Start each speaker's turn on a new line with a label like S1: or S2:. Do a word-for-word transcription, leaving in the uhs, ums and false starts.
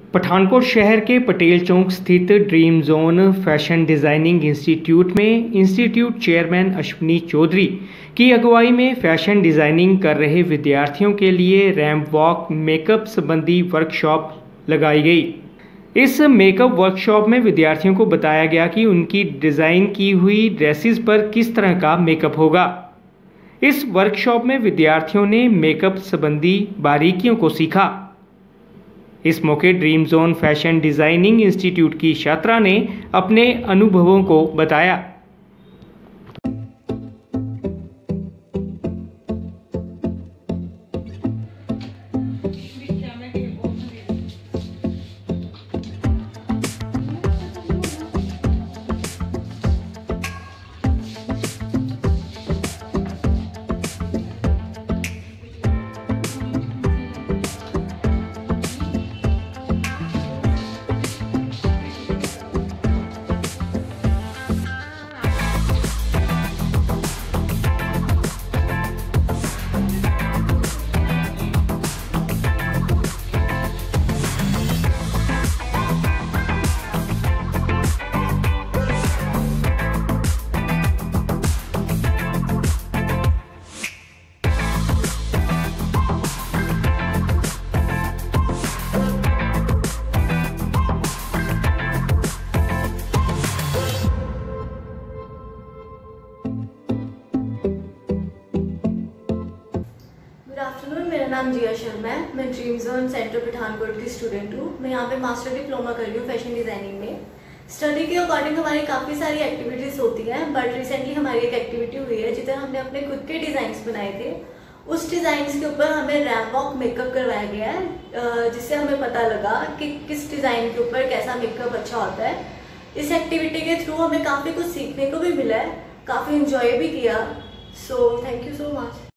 S1: पठानकोट शहर के पटेल चौक स्थित dream zone fashion designing institute में इंस्टीट्यूट चेयरमैन अश्विनी चौधरी की अगुवाई में फैशन डिज़ाइनिंग कर रहे विद्यार्थियों के लिए रैंप वॉक मेकअप संबंधी वर्कशॉप लगाई गई। इस मेकअप वर्कशॉप में विद्यार्थियों को बताया गया कि उनकी डिज़ाइन की हुई ड्रेसेस पर किस तरह का मेकअप होगा। इस वर्कशॉप में विद्यार्थियों ने मेकअप संबंधी बारीकियों को सीखा। इस मौके dream zone fashion designing institute की छात्रा ने अपने अनुभवों को बताया।
S2: आफ्टरनून, मेरा नाम जिया शर्मा है। मैं ड्रीम जोन सेंटर पठानकोट की स्टूडेंट हूँ। मैं यहाँ पे मास्टर डिप्लोमा कर रही हूँ फैशन डिजाइनिंग में। स्टडी के अकॉर्डिंग हमारी काफ़ी सारी एक्टिविटीज़ होती हैं, बट रिसेंटली हमारी एक एक्टिविटी हुई है जिधर हमने अपने खुद के डिज़ाइंस बनाए थे। उस डिज़ाइंस के ऊपर हमें रैंप वॉक मेकअप करवाया गया है, जिससे हमें पता लगा कि किस डिज़ाइन के ऊपर कैसा मेकअप अच्छा होता है। इस एक्टिविटी के थ्रू हमें काफ़ी कुछ सीखने को भी मिला है, काफ़ी इंजॉय भी किया। So thank you so much.